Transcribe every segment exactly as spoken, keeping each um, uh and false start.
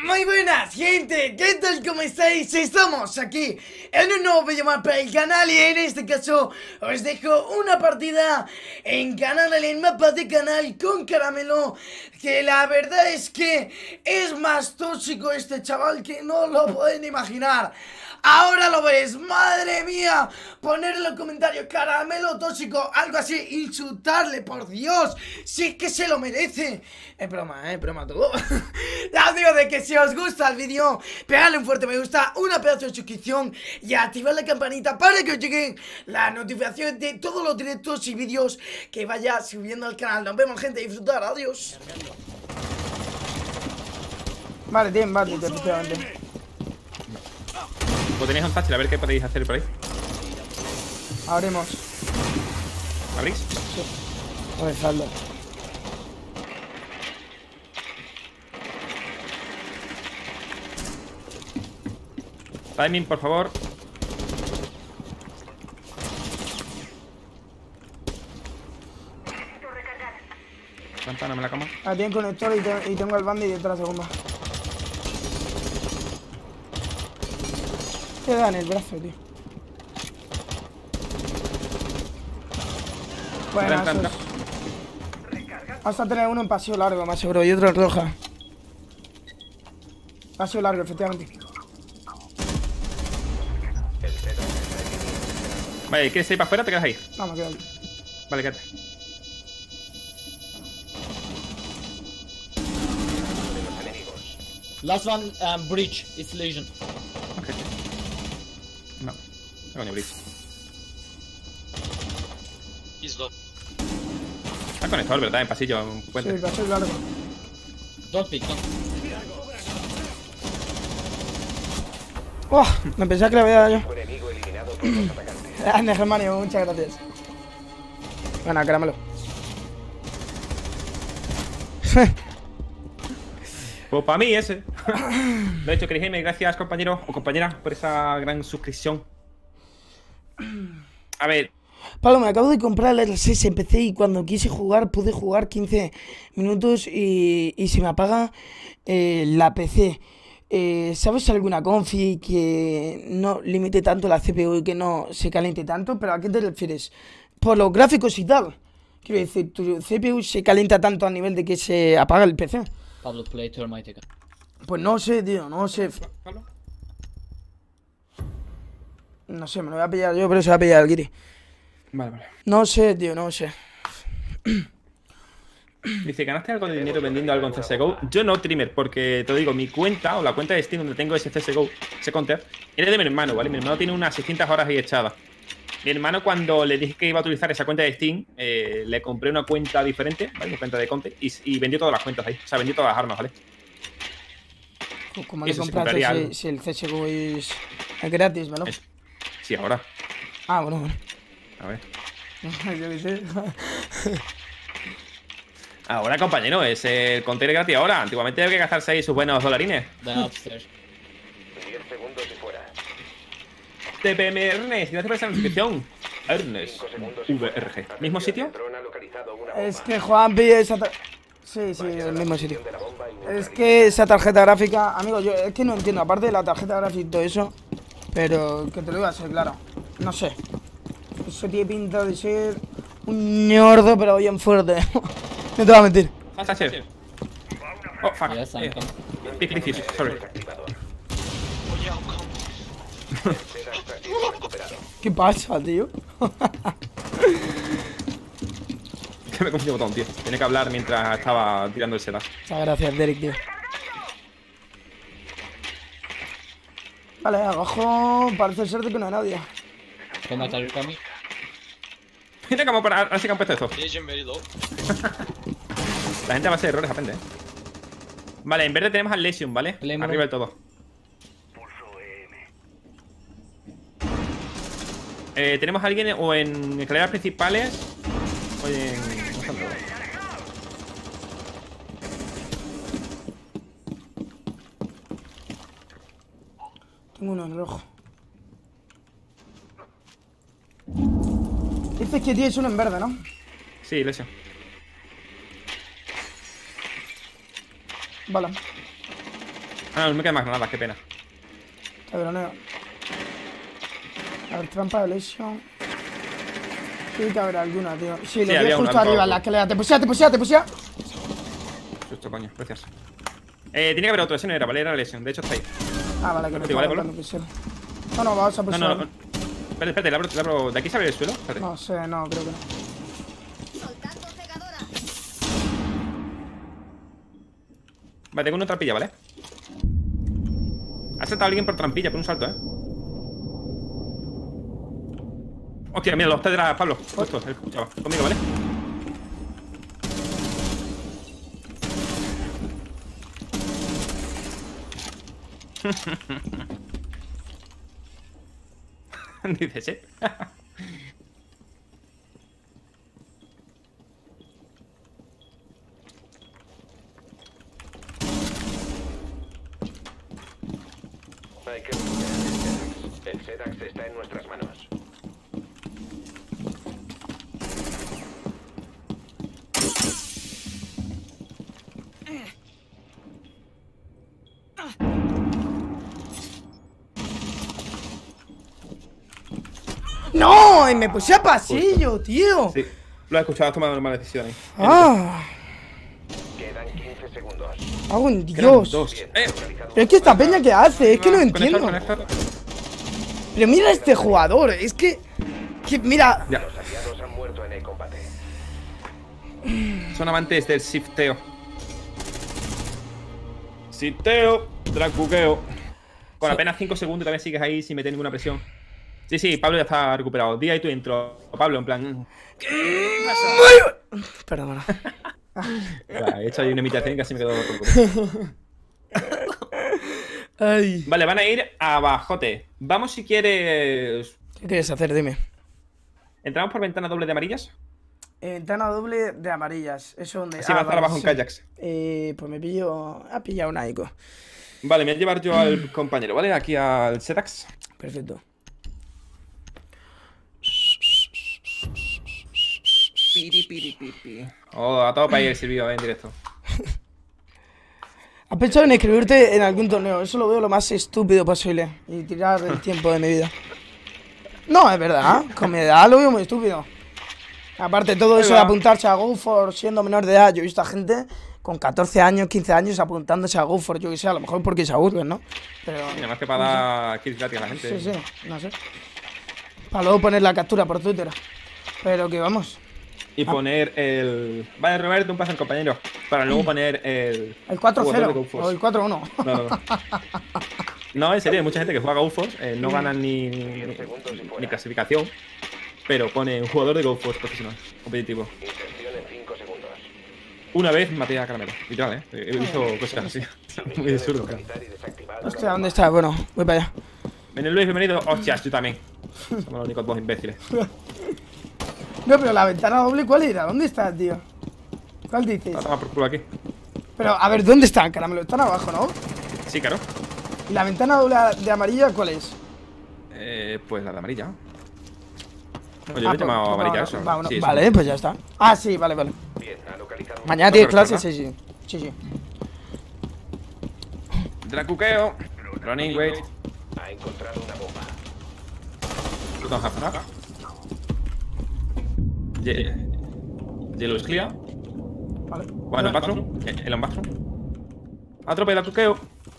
Muy buenas, gente, ¿qué tal? ¿Cómo estáis? Estamos aquí en un nuevo vídeo más para el canal y en este caso os dejo una partida en canal, en mapa de canal con Caramelo, que la verdad es que es más tóxico este chaval que no lo pueden imaginar. Ahora lo ves, madre mía, poner en los comentarios Caramelo tóxico, algo así, insultarle, por Dios, si es que se lo merece. Es broma, eh, broma todo. Ya os digo de que si os gusta el vídeo, pegadle un fuerte me gusta, una pedazo de suscripción y activad la campanita para que os lleguen las notificaciones de todos los directos y vídeos que vaya subiendo al canal. Nos vemos, gente, disfrutar, adiós. Vale, tienen vale, efectivamente. Lo tenéis un fácil, a ver qué podéis hacer por ahí. Abrimos. ¿Abrís? Sí. A ver, saldo. Timing, por favor. Campana, me la cama. Ah, tienen conector y, te, y tengo el bandi detrás de bomba. Te da en el brazo, tío. Bueno, Entra, entra, vamos a tener uno en paseo largo, más seguro, y otro en roja. Paseo largo, efectivamente. Vale, ¿quieres ir para afuera o te quedas ahí? No, me quedo aquí. Vale, quédate. Last one, um, breach. It's Legion. Ok. No. No, coño, Blitz. He's low. Está conectado, ¿verdad? En pasillo, en Sí, puente. paseo largo. Don't pick, don't. ¡Oh! Me pensaba que le había dado yo. Grande, Germanio, muchas gracias. Bueno, Caramelo. Pues para mí ese. De hecho, queréis irme, gracias compañeros o compañeras por esa gran suscripción. A ver. Pablo, me acabo de comprar el R seis en P C y cuando quise jugar pude jugar quince minutos y, y se me apaga eh, la P C. Eh, ¿Sabes alguna confi que no limite tanto la C P U y que no se caliente tanto? ¿Pero a qué te refieres? Por los gráficos y tal. Quiero decir, ¿tu C P U se calienta tanto a nivel de que se apaga el P C? Pablo, play Termite. Pues no sé, tío, no sé. ¿Pablo? No sé, me lo voy a pillar yo, pero se va a pillar el Guiri. Vale, vale. No sé, tío, no sé. Dice, ¿ganaste algo de dinero vendiendo algo en C S G O? Yo no, Trimmer, porque te digo, mi cuenta o la cuenta de Steam donde tengo ese C S G O, ese counter, era de mi hermano, ¿vale? Mi hermano tiene unas seiscientas horas ahí echadas. Mi hermano, cuando le dije que iba a utilizar esa cuenta de Steam, eh, le compré una cuenta diferente, ¿vale? Una cuenta de content, y, y vendió todas las cuentas ahí. O sea, vendió todas las armas, ¿vale? ¿Cómo le Eso se compraste compraría si, si el C S G O es es gratis, ¿verdad? Eso. Sí, ahora. Ah, bueno, bueno. A ver. Yo qué sé. Ahora, compañero, es el counter gratis ahora. Antiguamente había que gastarse ahí sus buenos dolarines. Then upstairs. diez segundos y fuera. T P M Ernest, gracias por esa suscripción. Ernest, cinco segundos y V fuera. R G. ¿Mismo sitio? Dron ha localizado una Es bomba. que Juanpi, esa tar- Sí, sí, el mismo sitio. De la bomba y Es neutralizar. que esa tarjeta gráfica, amigo, yo es que no entiendo, aparte de la tarjeta gráfica y todo eso, pero que te lo iba a ser claro. No sé. Eso tiene pinta de ser un ñordo, pero bien fuerte. No te voy a mentir. Sacher. Oh, fuck. Yes, I'm Eh, coming. Big glitches, sorry. Desactivador. Tercera extracción recuperado. ¿Qué pasa, tío? Que me confundí un botón, tío. Tiene que hablar mientras estaba tirando el setup. Muchas gracias, Derek, tío. Vale, abajo parece ser de que no hay nadie. Combat, are you coming? Mira cómo para. Así que han puesto esto. Legion very low. La gente va a hacer errores, aprende. ¿eh? Vale, en verde tenemos al Lesion, ¿vale? Lemon. Arriba del todo. Eh, tenemos a alguien o en escaleras principales o en. No están todos. Tengo uno en rojo. Dices que tienes uno en verde, ¿no? Sí, Lesion. Vale. Ah, no me quedan más granadas, qué pena. Te graneo. A ver, trampa de lesión. Tiene que haber alguna, tío. Sí, lo vi había justo una al arriba, lado. en la escalera. Te pusea, te pusea, te pusea. Susto, coño, gracias. Eh, tiene que haber otro, ese no era, ¿vale? Era la lesión, de hecho está ahí. Ah, vale, que no Digo, ¿vale, está Pablo? que pusieron. No, no, vamos a No, pusher. no, no. Espérate, espérate, le abro, le abro. ¿De aquí se abre el suelo? Espérate. No sé, no, creo que no. Soltando cegadora. Vale, tengo una trampilla, ¿vale? Ha saltado alguien por trampilla, por un salto, ¿eh? Hostia, mira, los tres de la Pablo. Justo, el escuchaba. Conmigo, ¿vale? Dices, ¿eh? Hay que recuperar el Sedax. El Sedax está en nuestras manos. ¡No! Y me puse a pasillo, tío. Sí. Lo he escuchado, has tomado una mala decisión ahí. Ah, Quedan quince segundos. hago en Quedan Dios. dos. Bien, Eh, localizado Pero es que esta peña que hace, es que no conector, entiendo. conector. Pero mira a este jugador, es que. que mira. Ya. Los aliados han muerto en el combate. Son amantes del shifteo. Shifteo, dracuqueo. Con apenas cinco segundos también sigues ahí sin meter ninguna presión. Sí, sí, Pablo ya está recuperado. Día y tú intro. Pablo, en plan. Perdona. He hecho ahí una imitación y casi me quedo ronco. Ay. Vale, van a ir abajote. Vamos si quieres. ¿Qué quieres hacer? Dime. ¿Entramos por ventana doble de amarillas? Eh, ventana doble de amarillas. Eso donde. Así va a estar abajo en kayaks. Eh, pues me pillo. Ha pillado un Aiko. Vale, me voy a llevar yo al compañero, ¿vale? Aquí al Sedax. Perfecto. Oh, a todo para ir el servicio en directo. ¿Has pensado en escribirte en algún torneo? Eso lo veo lo más estúpido posible. Y tirar el tiempo de mi vida. No, es verdad. Con mi edad lo veo muy estúpido. Aparte, todo eso de apuntarse a GoFor siendo menor de edad. Yo he visto a gente con catorce años, quince años apuntándose a GoFor. Yo que sé, a lo mejor porque se aburren, ¿no? Pero. Y además que para dar kills gratis a la gente. Sí, sí, no sé. Para luego poner la captura por Twitter. Pero que vamos. Y poner el. Vale, Roberto, un pase al compañero. Para luego poner el. El cuatro jugador de cero GoForce. o el cuatro uno. No, no, no. No, en serio, hay mucha gente que juega GoForce, eh, no ganan ni, ni, ni clasificación, pero pone un jugador de GoForce profesional, competitivo. Inserción en cinco segundos. Una vez maté a Caramelo, literal, eh. He visto cosas así. Muy absurdo, claro. Localizar y desactivar Hostia, ¿dónde está? Bueno, voy para allá. Ven Luis, bienvenido. Hostias, yo también. Somos los únicos dos imbéciles. No, pero la ventana doble, ¿cuál era? ¿Dónde está, tío? ¿Cuál dices? Toma por culo aquí. Pero, a ver, ¿dónde están? Caramelo, están abajo, ¿no? Sí, claro. ¿Y la ventana doble de amarilla cuál es? Eh, pues la de amarilla. Oye, Ah, yo le he pues- llamado pues amarilla a va- eso. va- Sí, eso. vale, pues ya está. Ah, sí, vale, vale. Bien, ha localizado un- Mañana No, tienes pero clase, está, sí, sí. Sí, sí. Dracuqueo. Running, wait. Ha encontrado una bomba. Don't have enough. Ye- Yellow is clear. Vale. Bueno, en bathroom. Eh, El bathroom. Atropella Dracuqueo.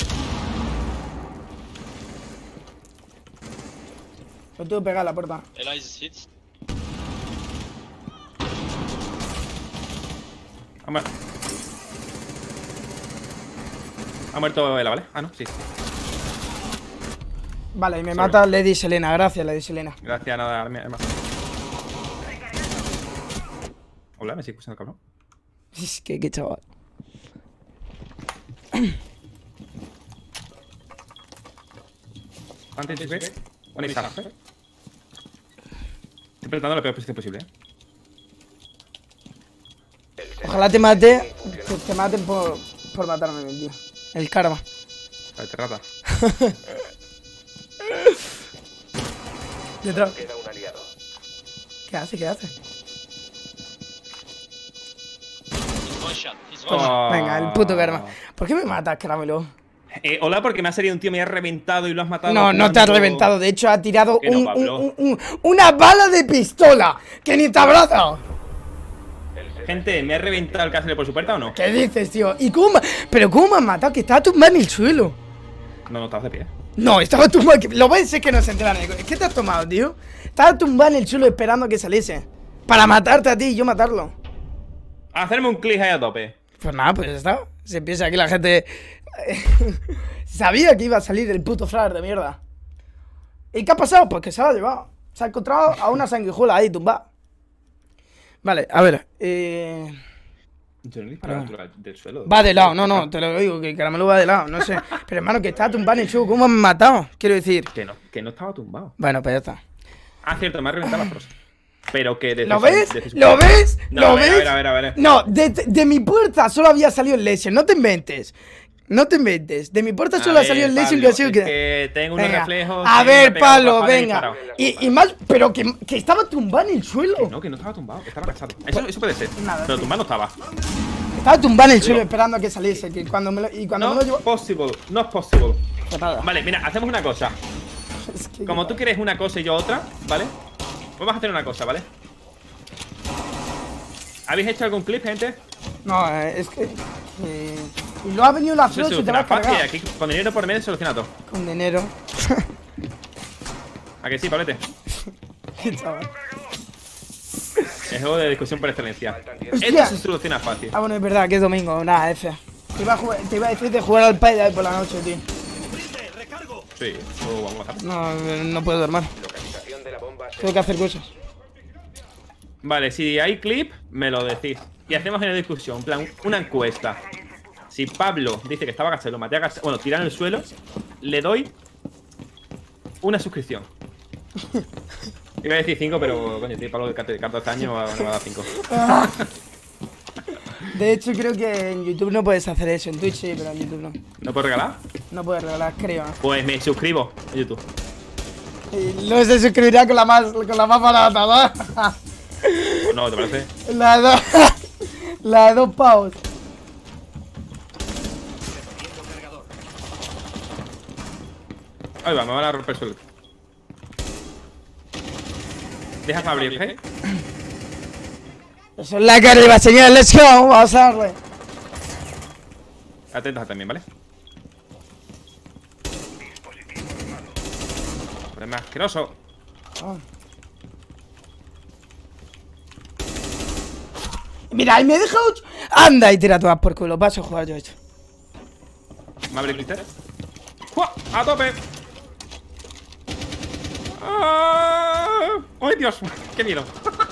Lo tengo que pegar a la puerta. Elias hits. Ha muerto. Ha muerto Ela, ¿vale? Ah, no, sí. Vale, y me Sorry. mata Lady Selena. Gracias, Lady Selena. Gracias, nada, además. Hola, me sigue escuchando, cabrón. Es que, qué chaval. Antes de ver. One is half, eh. Estoy apretando la peor posición posible, eh. Ojalá te mate. Te, te maten por, por matarme, tío. El karma. Vale, te rata. Detrás. Queda un aliado. ¿Qué hace? ¿Qué hace? One shot. He's one shot. Oh. Venga, el puto karma. ¿Por qué me matas, Caramelo? Eh, hola, porque me ha salido un tío, me ha reventado y lo has matado. No, no te has jugando- reventado. De hecho, ha tirado Que no, un- Pablo. un- un- un- una bala de pistola. Que ni te abraza. Gente, ¿me ha reventado el castle por su puerta o no? ¿Qué dices, tío? ¿Y cómo? me- ¿Pero cómo me has matado? Que estaba tumbado en el suelo. No, no, estabas de pie. No, estaba tumbado. que- Lo ves, es que no se enteran. ¿Qué te has tomado, tío? Estaba tumbado en el suelo esperando a que saliese. Para matarte a ti y yo matarlo. Hacerme un clic ahí a tope. Pues nada, pues ya está. Se piensa que la gente sabía que iba a salir el puto flyer de mierda. ¿Y qué ha pasado? Pues que se lo ha llevado. Se ha encontrado a una sanguijuela ahí tumbada. Vale, a ver. Eh... Yo no disparo a la altura del suelo. Va de lado, no, no, te lo digo, que Caramelo va de lado, no sé. Pero hermano, que está tumbado en el suelo, ¿cómo me han matado? Quiero decir. Que no, que no estaba tumbado. Bueno, pues ya está. Ah, cierto, me ha reventado las pros. Pero que desde ¿Lo su- ves? desde su- ¿Lo ves? No, ¿Lo a ver, ves? a ver, a ver, a ver. No, de, de mi puerta solo había salido el Lesion, no te inventes. No te inventes. De mi puerta solo ha ver, salido el Lesion Pablo, que ha sido es que. que tengo unos Venga. reflejos. A que me ver, ha pegado Pablo, papá y me he venga. disparado. Y, y más, pero que, que estaba tumbado en el suelo. Que no, que no estaba tumbado, que estaba agachado. Eso, eso puede ser. Nada, Pero sí. tumbado no estaba. Estaba tumbado en el suelo esperando a que saliese. Que cuando me lo, y cuando No me lo es llevo. possible, no es possible. Pues nada. Vale, mira, hacemos una cosa. Es que- Como tú quieres una cosa y yo otra, ¿vale? Pues vamos a hacer una cosa, ¿vale? ¿Habéis hecho algún clip, gente? No, eh, es que. eh, y lo ha venido la Eso flor se y te va a soluciona fácil. cargar. Aquí con dinero por medio se soluciona todo. Con dinero. ¿A que sí, Pablete? Qué chaval. Es juego de discusión por excelencia. Hostia. Esto se soluciona fácil. Ah, bueno, es verdad que es domingo. Nada, F. Te iba a, jugar- te iba a decir de jugar al Payday por la noche, tío. Sí, o vamos a hacer. No, no puedo dormir. Localización de la bomba. Tengo que hacer cosas. Vale, si hay clip, me lo decís. Y hacemos una discusión, en plan, una encuesta. Si Pablo dice que estaba agachado y lo maté agachado, bueno, tirado en el suelo, le doy una suscripción. Iba a decir cinco, pero coño, tío, Pablo de catorce años no me va a dar cinco. De hecho, creo que en YouTube no puedes hacer eso. En Twitch sí, pero en YouTube no. ¿No puedo regalar? No puedes regalar, creo. Pues me suscribo a YouTube. Y luego se suscribirá con la más, con la más barata, ¿no? Pues no, ¿te parece? La de dos. La de dos pavos. Ahí va, me van a romper el suelo. Déjame abrir, ¿eh? Eso es la que arriba, señor. Let's go. Vamos a darle. Atentas también, ¿vale? Hombre, más asqueroso. Ah. Mira, y me he dejado. Anda y tira todas por culo. Paso a jugar yo esto. ¿Me abre Clitter? ¡Jua! ¡A tope! ¡Ah! ¡Ay, Dios! ¡Qué miedo!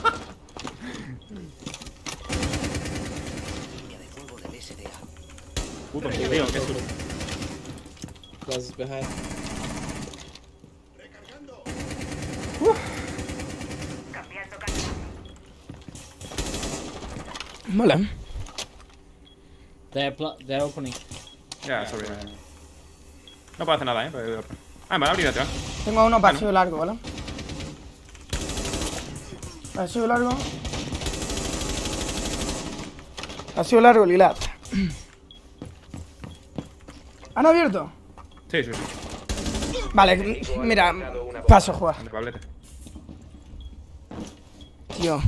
Puto tío, qué susto. Close behind. Mola. They're, pl- they're opening. Ya, sorry. No puedo hacer nada, ¿eh? Pero- Ah, me van a abrir atrás. Tengo uno paseo largo, ¿vale? Paseo largo. Paseo largo, Lilat. ¿Han abierto? Sí, sí, sí. Vale, mira, paso a jugar. Ande, Pablete. Tío.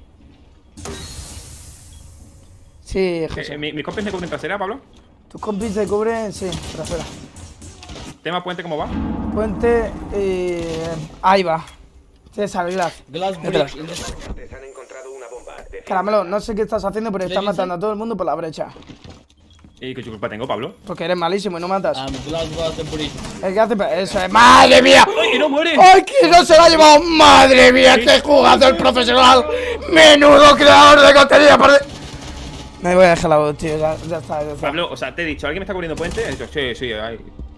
Sí, Eh, José. eh, ¿mi- ¿Mis compis me cubren trasera, Pablo? Tus compis se cubren, sí, trasera. ¿Tema puente cómo va? Puente, eh, ahí va. César, Glass. Glass Detrás. breach in this. Te han encontrado una bomba. Defiende. Caramelo, no sé qué estás haciendo, pero estás dice? matando a todo el mundo por la brecha. ¿Y qué culpa tengo, Pablo? Porque eres malísimo y no matas. Um, glass was the breach. El que hace eso es. ¡Madre mía! ¡Ay, que no muere! ¡Ay, que no se lo ha llevado! ¡Madre mía! ¡Qué jugador profesional! ¡Menudo creador de contenido! Por de- Me voy a dejar la voz, tío. Ya, ya está, ya está. Pablo, o sea, te he dicho, ¿alguien me está cubriendo puente? He dicho, sí, sí, ay.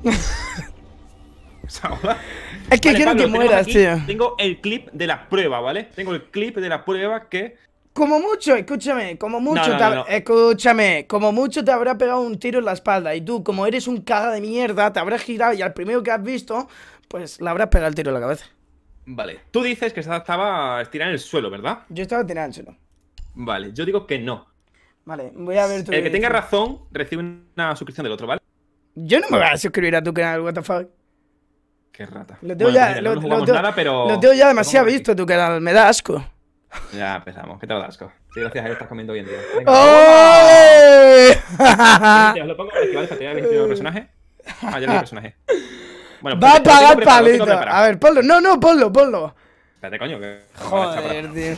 O sea, hola. Es que Vale, quiero Pablo, que tenemos mueras, aquí- tío. Tengo el clip de la prueba, ¿vale? Tengo el clip de la prueba que... Como mucho, escúchame, como mucho, no, te hab- no, no. escúchame, como mucho te habrá pegado un tiro en la espalda y tú, como eres un caga de mierda, te habrás girado y al primero que has visto, pues le habrás pegado el tiro en la cabeza. Vale. Tú dices que estaba estirada en el suelo, ¿verdad? Yo estaba tirándoselo. Vale, yo digo que no. Vale, voy a ver tu El que tenga dirección. razón recibe una suscripción del otro, ¿vale? Yo no me voy a suscribir a tu canal, what the fuck. Qué rata. Lo tengo Bueno, ya, mira, lo, no lo jugamos tengo, nada, pero... lo tengo ya demasiado Vamos visto tu canal, me da asco. Ya empezamos. ¿Qué te da asco? Sí, gracias a Dios estás comiendo bien, tío. Venga. ¡Oh! Te os lo pongo porque vale, para tener el personaje. Ah, ya no hay personaje. Bueno, Va a pues, lo tengo pagar preparado, lo tengo palito. preparado. A ver, ponlo. No, no, ponlo, ponlo. Espérate, coño, que... Joder, tío.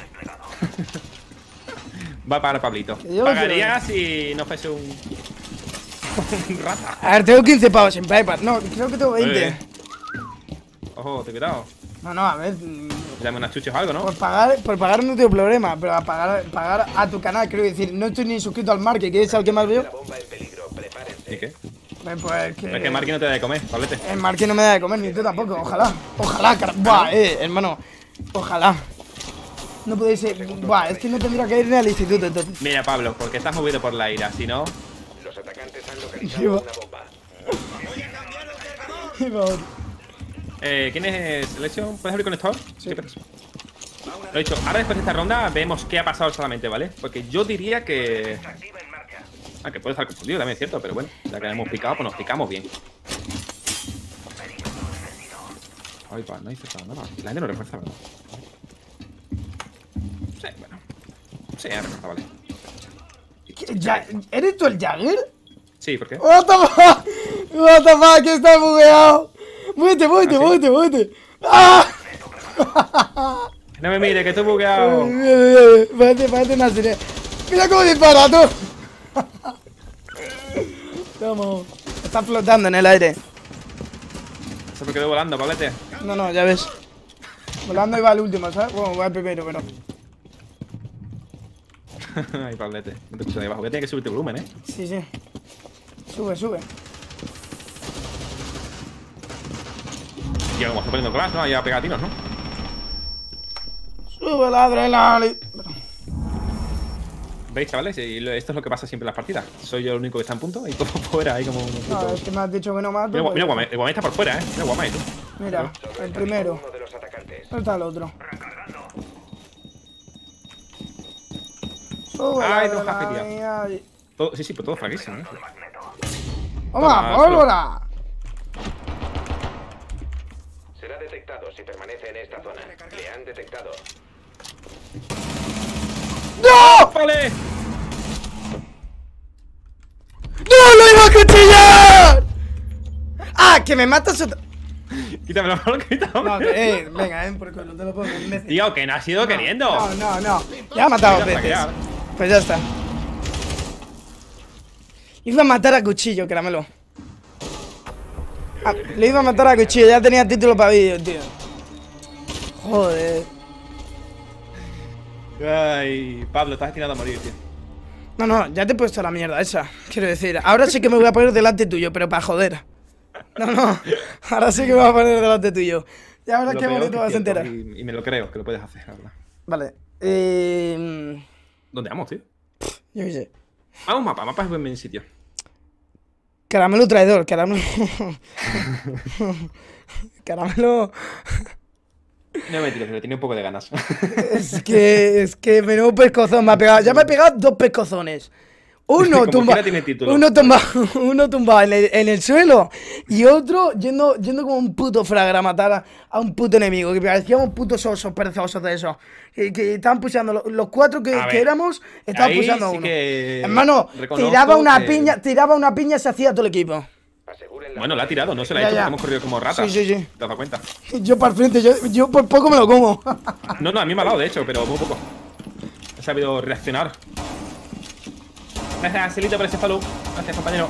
Va a pagar Pablito. Yo Pagaría si no fuese un... un rata. A ver, tengo quince pavos en PayPal. No, creo que tengo veinte. Eh. Ojo, te cuidado. No, no, a ver. mm, Dame unas chuchos o algo, ¿no? Por pagar, por pagar no tengo problema, pero a pagar, pagar a tu canal, quiero decir, no estoy ni suscrito al Marque, que es al que más veo. La bomba en peligro. Prepárense. ¿Y qué? Pues, pues que. Es que Marky no te da de comer, Pablete. El Marque no me da de comer, ni tú tampoco, ojalá. Ojalá, cara. Buah, eh, hermano. Ojalá. No podéis ser. Buah, es que no tendría que ir ni al instituto entonces. Mira, Pablo, porque estás movido por la ira, si no... Los atacantes han Sí, localizado va. una bomba. Por favor. Eh, ¿quién es Selection? ¿Puedes abrir conector? Sí. Lo he dicho, ahora después de esta ronda vemos qué ha pasado solamente, ¿vale? Porque yo diría que... Ah, que puede estar confundido también, es cierto, pero bueno, ya que hemos picado, pues nos picamos bien. Ay, pa, no hay cerrado nada. La gente no refuerza, ¿verdad? Sí, bueno. Sí, ya refuerza, vale. ¿Qué- ya- ¿Eres tú el Jagger? Sí, ¿por qué? What the fuck? What the fuck, que está bugueado. Muévete, muévete, ¿Ah, sí? muévete, muévete. ¡Ah! No me mire, que estoy bugueado. Parece, parece una sirena. Mira cómo dispara, tú. Vamos. Está flotando en el aire. Eso me quedó volando, Pablete. No, no, ya ves. Volando iba al último, ¿sabes? Bueno, voy al primero, pero. Ay, Pablete. No te escucho de ahí abajo. Que tiene que subirte el volumen, ¿eh? Sí, sí. Sube, sube. Tío, como estoy poniendo class, ¿no? Ahí a pegar tiros, ¿no? Sube la adrenalina. ¿Veis, chavales? Y lo- esto es lo que pasa siempre en las partidas. Soy yo el único que está en punto y todo fuera ahí como un No, puto... es que me has dicho que no mato. Mira, pues- mira, Guamay, el Guamay está por fuera, ¿eh? Mira, Guamay, tú. Mira, el primero. Uno de los atacantes. ¿Dónde está el otro? Sube la Ay, no, jaque, tío. adrenalina. Todo- sí, sí, pues todo fraquísimo, ¿eh? ¡Vamos, Toma, pólvora! Será detectado si permanece en esta zona. Le han detectado. ¡No! ¡Vale! ¡No lo iba a cuchillar! ¡Ah, que me matas otra! Quítamelo, quítamelo. No, que, eh, venga, eh, porque no te lo puedo imbécil. Tío, que no has ido queriendo. No, no, no. Ya ha matado dos Mira, veces. saquear. Pues ya está. Iba a matar a cuchillo, caramelo. Ah, le iba a matar a cuchillo, ya tenía título para vídeo, tío. Joder. Ay, Pablo, estás destinado a morir, tío. No, no, ya te he puesto la mierda esa. Quiero decir, ahora sí que me voy a poner delante tuyo, pero para joder. No, no, ahora sí que me voy a poner delante tuyo. Ya verás Lo qué peor bonito que vas a es cierto, enterar. Y, y me lo creo, que lo puedes hacer, la verdad. Vale, eh. ¿Dónde vamos, tío? Yo qué sé. Vamos, mapa, mapa es buen, buen sitio. Caramelo traidor, caramelo. Caramelo. No me tiro, pero tiene un poco de ganas. Es que, es que menudo pescozón me ha pegado. Ya me ha pegado dos pescozones. Uno Como tumba, quiera tiene título. uno tumba, uno tumba en el, en el suelo y otro yendo, yendo como un puto fragra a matar a, a un puto enemigo. Que parecíamos putos osos perezosos de eso. Que, que estaban puseando los, los cuatro que, A que ver, éramos, estaban ahí puseando a sí uno. que Hermano, reconozco tiraba una que- piña, tiraba una piña y se hacía todo el equipo. Aseguren la Bueno, la ha tirado, no se la ha Ya, hecho ya. porque hemos corrido como ratas. Sí, sí, sí. ¿Te has dado cuenta? Yo para el frente, yo, yo por poco me lo como. No, no, a mí me ha dado, de hecho, pero muy poco. He sabido reaccionar. Gracias, Celito, por ese follow. Gracias, compañero.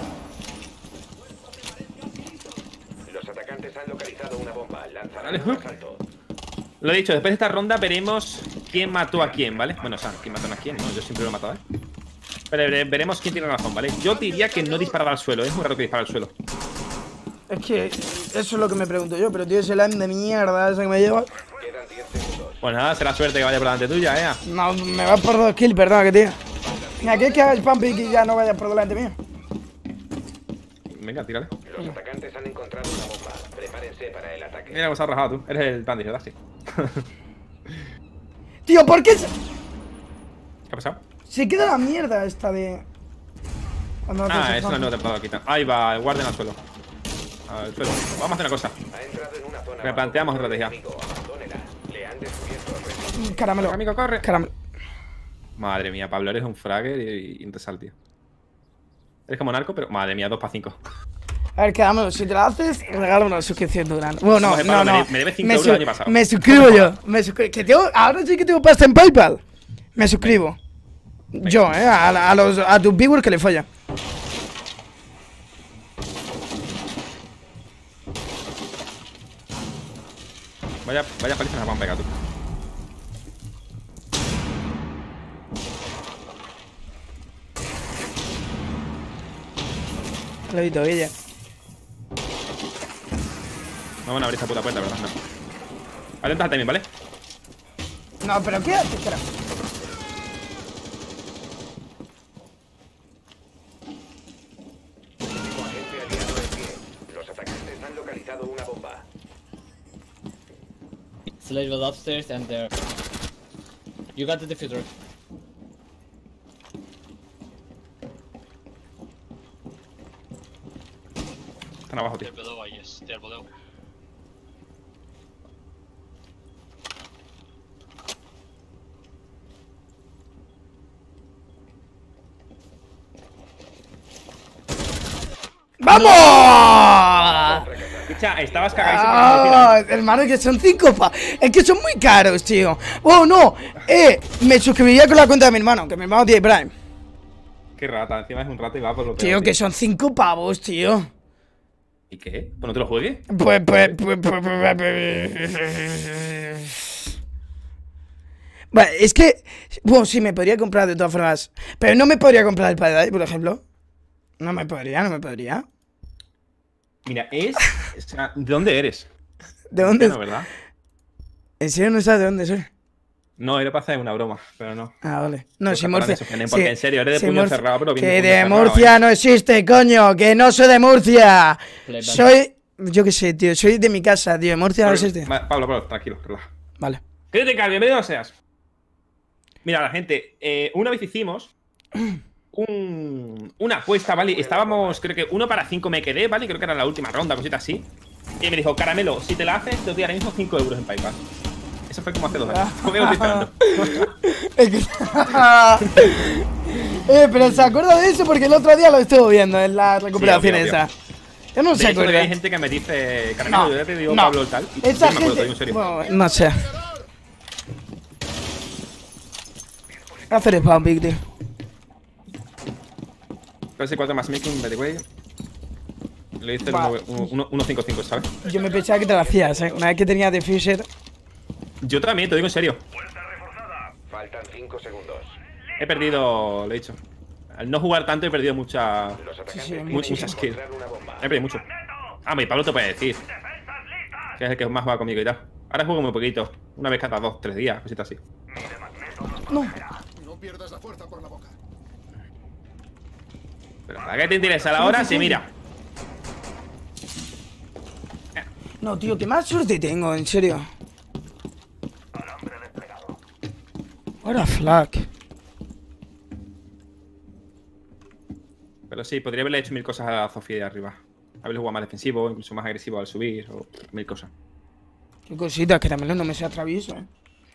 Los atacantes han localizado una bomba. Lanzarán Vale. un asalto. Lo he dicho, después de esta ronda veremos quién mató a quién, ¿vale? Bueno, o sea, quién mató a quién, no, yo siempre lo he matado, ¿eh? Pero vere- veremos quién tiene razón, ¿vale? Yo diría que no disparar al suelo, es muy raro que dispara al suelo. Es que eso es lo que me pregunto yo, pero tío, ese lime de mierda ese que me lleva. Quedan diez segundos. Pues nada, será suerte que vaya por delante tuya, ¿eh? No, me va por dos kills, perdona, que tío. Mira, que es que haga el pump y que ya no vaya por delante mío. Venga, tírale. Los atacantes han encontrado una bomba. Prepárense para el ataque. Mira cómo se ha rajado tú. Eres el Tandy, ¿verdad? Sí. Tío, ¿por qué se, ¿Qué ha pasado? se queda la mierda esta de. Cuando Ah, haces eso no te puedo quitar. Ahí va, el guardia al suelo. Al suelo. Vamos a hacer una cosa. Ha entrado en una zona. Replanteamos estrategia. enemigo. Abandónela. Le han descubierto el resto. Caramelo. Amigo, corre. Caramelo. Madre mía, Pablo, eres un fragger y, y un tesal, tío. Eres como narco, pero madre mía, dos para cinco. A ver, caramelo, si te la haces, regálame una suscripción durante. Bueno, no, Oye, no, Pablo, no. me- me debes cinco euros el año pasado. Me suscribo yo. Me suscribo. Que tengo, ahora sí que tengo pasta en PayPal. Me suscribo. Yo, eh, a, a los a tus viewers que le follan. Vaya, vaya paliza nos van a pegar, tú. Lo he visto, ella. No van a abrir esta puta puerta, ¿verdad? No. Atentos al timing, ¿vale? No, pero ¿qué haces? Espera. Agente aliado en pie. Los atacantes han localizado una bomba. Slade was upstairs and there. You got the diffuser. Están abajo, tío. They're below, I guess. They're below. ¡Vamos! Escucha, estabas cagadísimo. Ah, hermano, que son cinco pa. Es que son muy caros, tío. Oh, no. Eh, me suscribiría con la cuenta de mi hermano, que mi hermano tiene Prime. Qué rata, encima es un rata y va por lo peor. Tío, que son cinco pavos, tío. ¿Y qué? ¿Pues no te lo juegues? Pues, pues, pues, pues, pues, pues. Vale, es que. Bueno, sí, me podría comprar de todas formas. Pero no me podría comprar el Paradise, por ejemplo. No me podría, no me podría. Mira, es. O sea, ¿de dónde eres? ¿De dónde? No, ¿verdad? ¿En serio no sabes de dónde soy? No, era para hacer una broma, pero no. Ah, vale. No, Pues si ojalá Murcia. me suspenden, porque sí, en serio, eres de sí, puño Murcia- cerrado, pero bien Que de puño de cerrado, Murcia ¿eh? no existe, coño. Que no soy de Murcia. Play back. Soy. Yo qué sé, tío. Soy de mi casa, tío. De Murcia no existe. Va- Pablo, Pablo, tranquilo, relaja. Vale. Crítica, bienvenido seas. Mira, la gente, eh, una vez hicimos un, una apuesta, ¿vale? Estábamos, creo que uno para cinco me quedé, ¿vale? Creo que era la última ronda, cosita así. Y me dijo, Caramelo, si te la haces, te doy ahora mismo cinco euros en PayPal. Eso fue como hace dos años. Conmigo estoy esperando. Es que- eh, pero se acuerda de eso porque el otro día lo estuvo viendo en la recuperación Sí, obvio, esa. Yo no De sé hecho, acuerda. hay gente que me dice, Caramelo, No, yo ya te digo no. Pablo el tal. Y Esa yo no me acuerdo, te digo gente. en serio. Bueno, no sé. Hacer spam, Big, tío. P cuatro más making, by the way. Le hice el Va. uno cinco cinco, ¿sabes? Yo me pensaba que te lo hacías, eh. Una vez que tenía Diffuser. Yo también, te digo en serio. Faltan cinco segundos. He perdido, lo he dicho. Al no jugar tanto he perdido mucha. Los atacantes sí, tienen mucha que skill. encontrar una bomba. He perdido mucho. Ah, mi Pablo te puede decir. Que es el que más juega conmigo y tal. Ahora juego muy poquito. Una vez cada dos, tres días, cositas así. No. Pero ¿para qué te interesa la hora? Sí, mira. No, tío, qué más suerte tengo, en serio. What a flag. Pero sí, podría haberle hecho mil cosas a Sofía de arriba. Haberle jugado más defensivo, incluso más agresivo al subir, o mil cosas. Qué cositas, que también no me sea travieso, eh.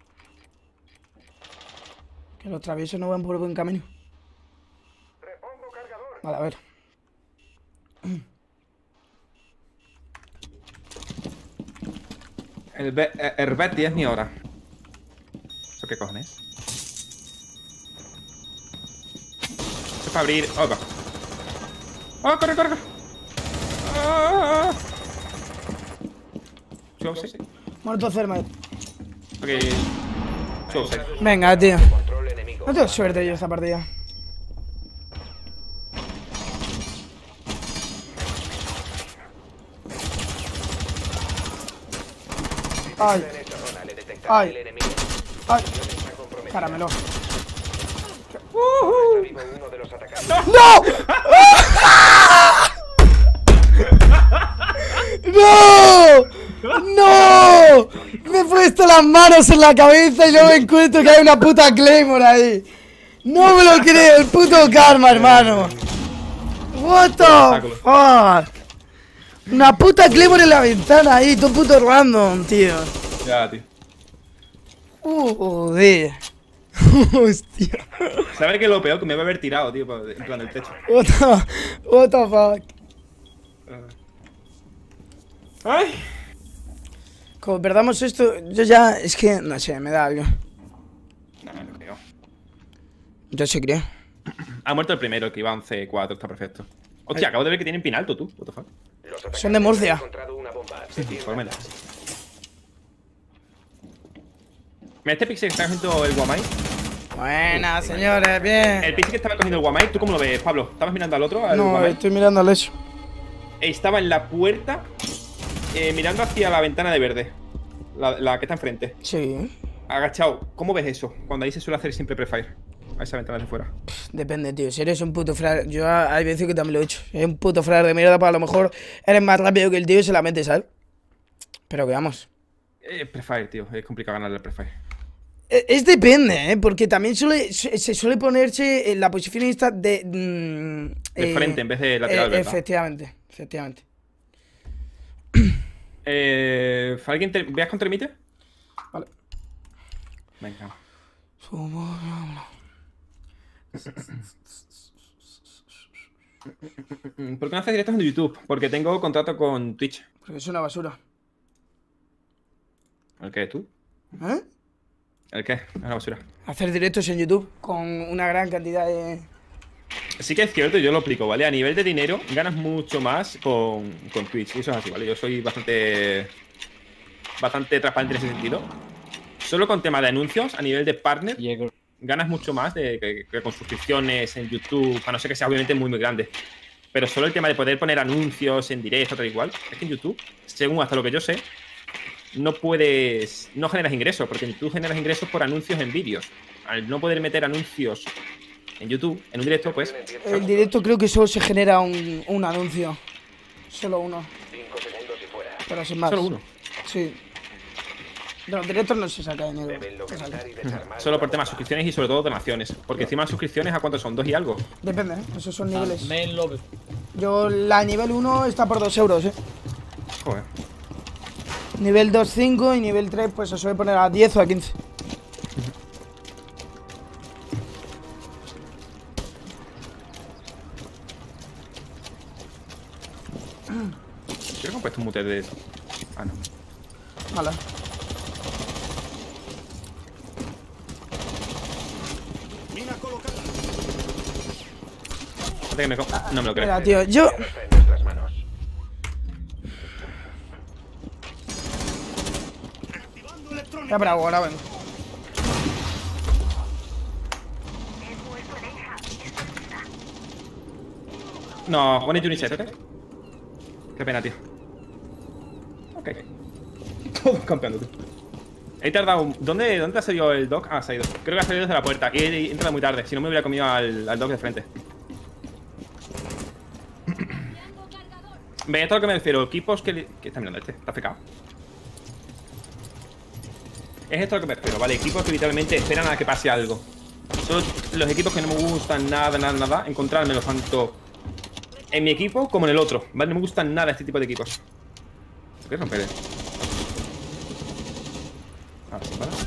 Que los traviesos no van por buen camino. Vale, a ver. El, Be eh, el Betty es mi hora. ¿Eso qué cojones? Eso es para abrir. ¡Oh, va! ¡Oh, corre, corre, corre! ¡Ah! Yo sé. Muerto Thermite. Ok. Yo sé. Venga, tío. Control enemigo. No tengo suerte yo esta partida. Ay, En esa zona le detectaron Ay. el enemigo. ay, Está comprometido. caramelo. Está vivo uno de los atacantes. ¡No! ¡No! ¡No! Me he puesto las manos en la cabeza y luego encuentro que hay una puta Claymore ahí. No me lo creo, el puto karma, hermano. What the fuck. Una puta Claymore en la ventana ahí, todo puto random, tío. Ya, tío. Uh, joder. Hostia. ¿Sabes qué es lo peor? Que me va a haber tirado, tío, por- en plan del techo. What the, what the fuck. Ay. Como perdamos esto, yo ya, es que, no sé, me da algo. No, no creo. Yo sí creo. Ha muerto el primero, que iba once cuatro, está perfecto. Hostia, acabo de ver que tienen pin alto, tú. What the fuck. Los atacantes Son de Murcia. han encontrado una bomba. Se tiene Fórmela. Mira, este pixel que está cogiendo el Guamai. Buenas, señores, bien. El pixel que estaba cogiendo el Guamai, ¿tú cómo lo ves, Pablo? ¿Estabas mirando al otro? Al No, Guamai? estoy mirando al eso. Estaba en la puerta, eh, mirando hacia la ventana de verde. La, la que está enfrente. Sí. Agachado. ¿Cómo ves eso? Cuando ahí se suele hacer siempre prefire. A esa ventana de fuera. Depende, tío. Si eres un puto fraude, yo hay veces que también lo he hecho. Si eres un puto fraude de mierda, pues a lo mejor eres más rápido que el tío y se la metes, ¿sabes? Pero que vamos. Eh, prefire, tío. Es complicado ganarle al prefire. Es, es depende, ¿eh? Porque también suele, se, se suele ponerse en la posición esta de. mm, De eh, frente en vez de lateral, eh, ¿verdad? Efectivamente, efectivamente. Eh, ¿Alguien te... veas con termite? Vale. Venga. ¿Por qué no haces directos en YouTube? Porque tengo contrato con Twitch. Porque es una basura. ¿El qué? ¿Tú? ¿Eh? ¿El qué? Es una basura. Hacer directos en YouTube con una gran cantidad de. Sí que es cierto, yo lo explico, ¿vale? A nivel de dinero, ganas mucho más con, con Twitch. Y eso es así, ¿vale? Yo soy bastante... Bastante transparente en ese sentido. Solo con tema de anuncios, a nivel de partner, Diego. ganas mucho más de, que, que con suscripciones en YouTube, a no ser que sea obviamente muy, muy grande. Pero solo el tema de poder poner anuncios en directo, tal igual, es que en YouTube, según hasta lo que yo sé, no puedes... No generas ingresos, porque en YouTube generas ingresos por anuncios en vídeos. Al no poder meter anuncios en YouTube, en un directo, pues... El directo creo que solo se genera un, un anuncio. Solo uno. cinco segundos y fuera. Pero sin más. Solo uno. Sí. De los directos no se saca dinero. Deben localizar y desarmar Solo por una temas bomba. suscripciones y sobre todo donaciones. Porque encima las suscripciones, ¿a cuántos son? ¿Dos y algo? Depende, ¿eh? Esos son Ah, niveles. main lobby. Yo, la nivel uno está por dos euros, ¿eh? Joder. Nivel dos, cinco y nivel tres, pues se suele poner a diez o a quince. Creo que han puesto un mute de eso. Ah, no. Vale. Espérate que me co- No me lo creo. Mira, tío, yo. Está en nuestras manos. Ya, pero ahora vengo. No, one Unicef, ¿ok? Qué pena, tío. Ok. Todos campeando, tío. He tardado. un- ¿Dónde, ¿Dónde ha salido el doc? Ah, se ha ido. Creo que ha salido desde la puerta. Y he entrado muy tarde. Si no me hubiera comido al, al doc de frente. ¿Veis esto a lo que me refiero? Equipos que... li- ¿Qué está mirando este? ¿Está fecado? Es esto a lo que me refiero, ¿vale? Equipos que literalmente esperan a que pase algo. Son los equipos que no me gustan nada, nada, nada. Encontrármelos tanto en mi equipo como en el otro, ¿vale? No me gustan nada este tipo de equipos. ¿Por qué romper? Ahora sí, ¿vale?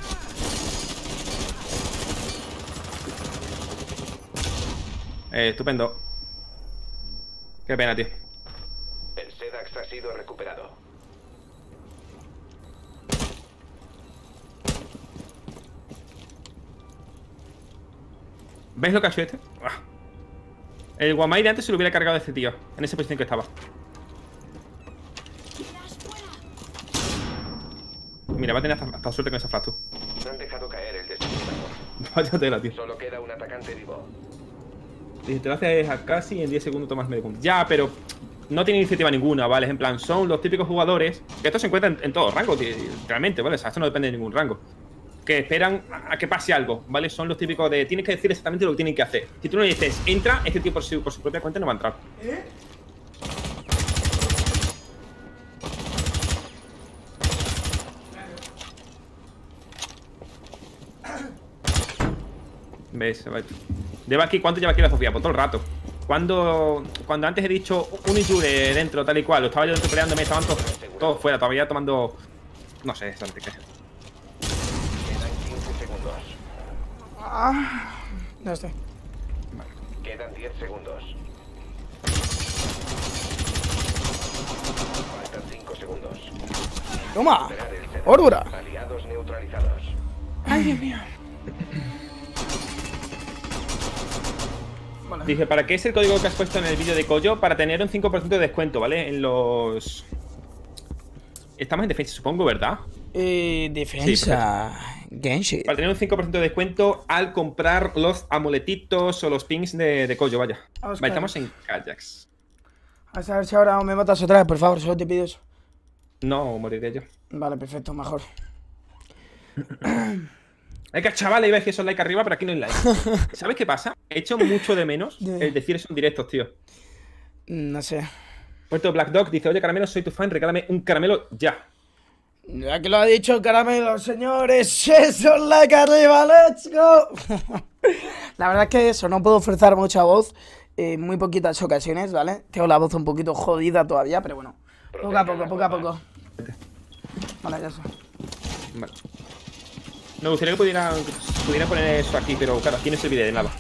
Eh, estupendo. Qué pena, tío. El Sedax ha sido recuperado. ¿Veis lo que ha hecho este? ¡Buah! El Guamai de antes se lo hubiera cargado a este tío, en esa posición que estaba. Mira, va a tener hasta, hasta suerte con esa flash, tú. No han dejado caer el desfibrilador. Vaya tela, tío. Solo queda un atacante vivo. Dice, te lo haces a casi y en diez segundos tomas medio punto. Ya, pero no tiene iniciativa ninguna, ¿vale? En plan, son los típicos jugadores que esto se encuentra en, en todos rangos, tío, realmente, ¿vale? O sea, esto no depende de ningún rango. Que esperan a, a que pase algo, ¿vale? Son los típicos de tienes que decir exactamente lo que tienen que hacer. Si tú no le dices, entra, este tío por su, por su propia cuenta no va a entrar. ¿Ves? Lleva aquí, ¿cuánto lleva aquí la Sofía? Por todo el rato. Cuando, cuando antes he dicho un Injure dentro, tal y cual, lo estaba yo dentro peleándome, estaban todos, todos fuera, todavía tomando. No sé, Santi, ¿qué? Quedan quince segundos. Ah, no estoy. Quedan diez segundos. Faltan cinco segundos. Toma. Esperar el set. Órbura. Aliados neutralizados. Ay, Dios mío. Vale. Dice, ¿para qué es el código que has puesto en el vídeo de Koyo? Para tener un cinco por ciento de descuento, ¿vale? En los... Estamos en defensa, supongo, ¿verdad? Eh, defensa. Genshin. Para tener un cinco por ciento de descuento al comprar los amuletitos o los pings de, de Koyo, vaya. Vamos, Vale, estamos en kayaks. A ver si ahora me matas otra vez, por favor, solo te pido eso. No, moriré yo. Vale, perfecto, mejor. Like, chaval, iba a decir esos like arriba, pero aquí no hay like. ¿Sabes qué pasa? He hecho mucho de menos el decir eso en directos, tío. No sé. Puerto Black Dog dice, oye, Caramelo, soy tu fan, regálame un caramelo ya. Ya que lo ha dicho Caramelo, señores, eso, like arriba, let's go. La verdad es que eso, no puedo forzar mucha voz, en muy poquitas ocasiones, ¿vale? Tengo la voz un poquito jodida todavía, pero bueno, poco a poco, poco a poco. Vale, ya está. Vale. Me gustaría que pudiera, pudiera poner eso aquí, pero claro, aquí no se olvide de nada.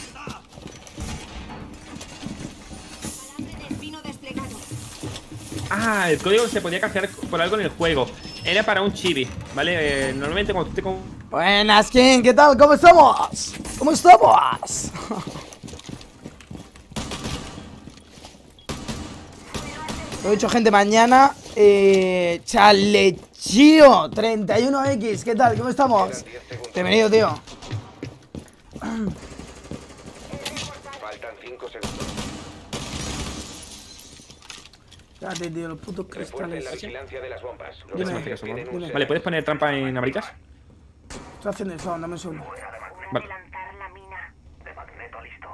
Alambre de espino desplegado. Ah, el código se podía canjear por algo en el juego. Era para un chibi, ¿vale? Eh, normalmente cuando tú te con... Buenas, King, ¿qué tal? ¿Cómo estamos? ¿Cómo estamos? Lo he dicho, gente, mañana eh, Chalechío treinta y uno equis, ¿qué tal? ¿Cómo estamos? Bienvenido, tío. Faltan cinco segundos. Espérate, tío, los putos Refuercen cristales. la vigilancia de las bombas. Los Dime. desafíos tienen un Dime. Vale, ¿puedes poner trampa en amarillas? Estoy haciendo eso, dame un segundo. Vale. Lanzar la mina. de magneto listo.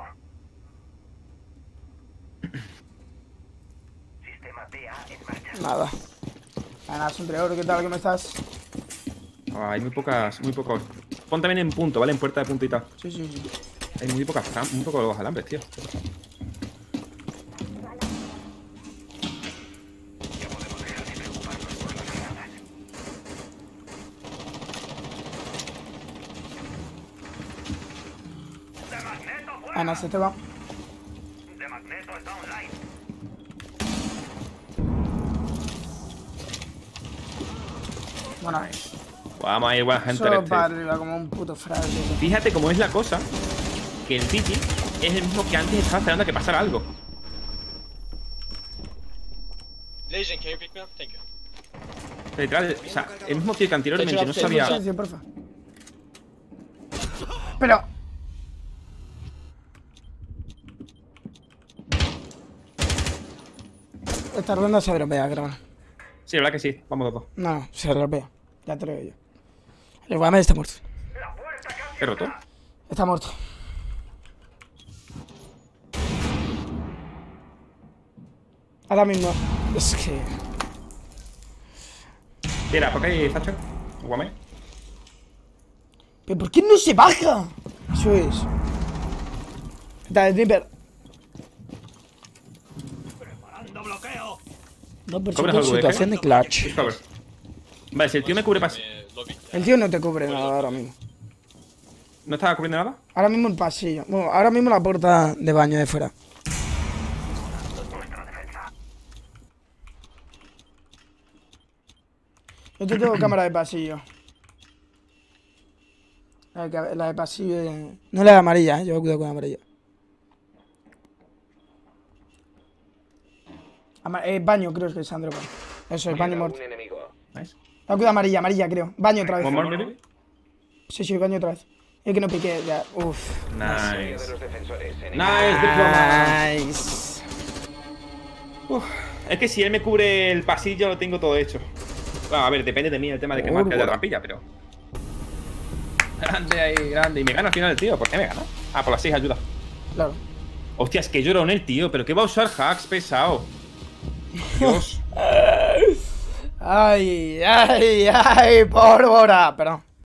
Sistema B A en marcha. Nada. Ganas un oro, ¿qué tal? ¿Cómo estás? Ah, hay muy pocas, muy pocos. Pon también en punto, ¿vale? En puerta de punto y tal. Sí, sí, sí. Hay muy pocas, muy pocos alambres, tío. Ana, se te va. De magneto está online. Bueno, Vamos a ir, One Hunter solo este. para arriba como un puto fraude. Fíjate cómo es la cosa, que el Titi es el mismo que antes estaba esperando a que pasara algo. Legion, can you pick me up? Thank you. Literal, o sea, el mismo tío que anteriormente no sabía... Sí, sí, porfa. Pero... Esta ronda se dropea, creo. Sí, la verdad que sí, vamos los dos. No, se dropea. Ya te lo digo yo. El Guamer está muerto. ¿Qué roto? Está muerto. Ahora mismo. Es que... Mira, ¿por qué hay Thatcher? Guame. ¿Pero por qué no se baja? Eso es. Dale, Sniper. No, por ¿Cobras su algo de situación de clutch. Discover. Vale, si el tío me cubre pas... Eh, lobby. El tío no te cubre nada ahora mismo. ¿No estaba cubriendo nada? Ahora mismo el pasillo. Bueno, ahora mismo la puerta de baño de fuera. Yo te tengo cámara de pasillo. La de, la de pasillo de... No la de amarilla, ¿eh? Yo cuidado con la amarilla. Ama- eh, baño, creo que es Sandro. Eso es, baño Queda muerto. un enemigo. Nice. La cuida amarilla, amarilla, creo. Baño otra vez. One more, maybe? Sí, sí, baño otra vez. Es que no piqué, ya. Uf. Mayoría Nice. de los defensores. Nice, diploma. Nice. Uf, es que si él me cubre el pasillo, lo tengo todo hecho. Bueno, a ver, depende de mí el tema de que marque la rampilla, pero... Grande ahí, grande. Y me gana al final el tío. ¿Por qué me gana? Ah, por las seis ayuda. Claro. Hostia, es que lloro en el tío. ¿Pero qué va a usar hacks, pesado? Dios. Ay, ay, ay, pólvora. Perdón.